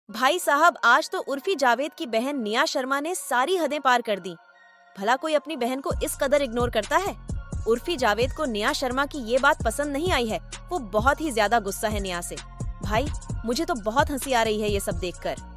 भाई साहब, आज तो उर्फी जावेद की बहन निया शर्मा ने सारी हदें पार कर दी। भला कोई अपनी बहन को इस कदर इग्नोर करता है? उर्फी जावेद को निया शर्मा की ये बात पसंद नहीं आई है। वो बहुत ही ज्यादा गुस्सा है निया से। भाई, मुझे तो बहुत हंसी आ रही है ये सब देखकर।